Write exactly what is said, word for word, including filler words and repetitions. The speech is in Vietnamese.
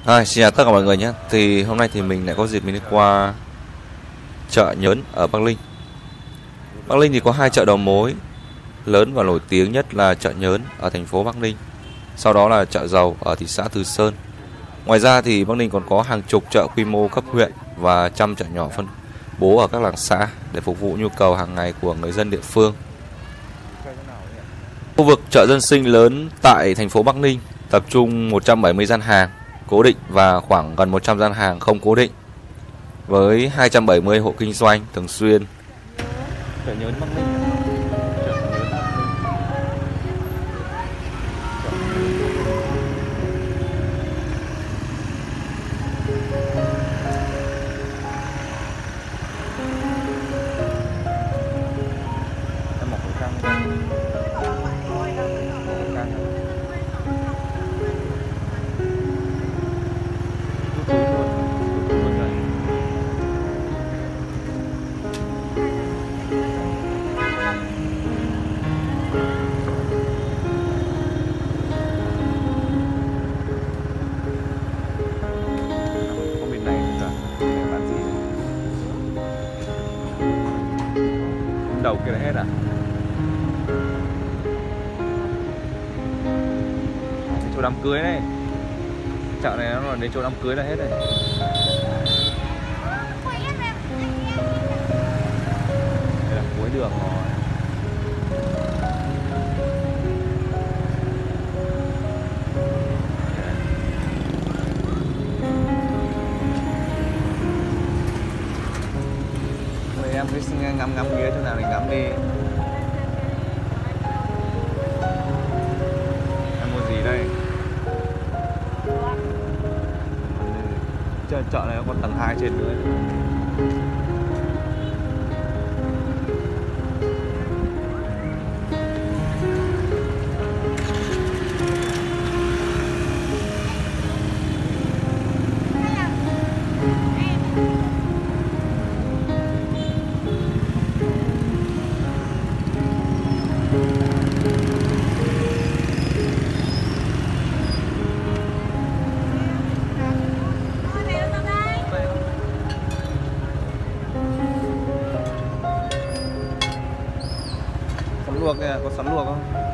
À, xin chào tất cả mọi người nhé. Thì hôm nay thì mình lại có dịp mình đi qua chợ Nhớn ở Bắc Ninh. Bắc Ninh thì có hai chợ đầu mối lớn và nổi tiếng nhất là chợ Nhớn ở thành phố Bắc Ninh, sau đó là chợ Dầu ở thị xã Từ Sơn. Ngoài ra thì Bắc Ninh còn có hàng chục chợ quy mô cấp huyện và trăm chợ nhỏ phân bố ở các làng xã để phục vụ nhu cầu hàng ngày của người dân địa phương. Khu vực chợ dân sinh lớn tại thành phố Bắc Ninh tập trung một trăm bảy mươi gian hàng cố định và khoảng gần một trăm gian hàng không cố định với hai trăm bảy mươi hộ kinh doanh thường xuyên. Chợ Nhớn Bắc Ninh. Em mặc khẩu trang không? Khẩu trang không? Rút túi luôn. Rút túi luôn này. Không biết này nữa cả. Này bán gì? Đầu kia là hết à? Đến chỗ đám cưới này. Chợ này nó là đến chỗ đám cưới là hết này. Đây là cuối đường rồi. Mời em cứ ngắm ngắm ghế chỗ nào thì ngắm đi. Em mua gì đây? Chợ, chợ này nó còn tầng hai trên nữa. Sắn luộc kìa, có sắn luộc không?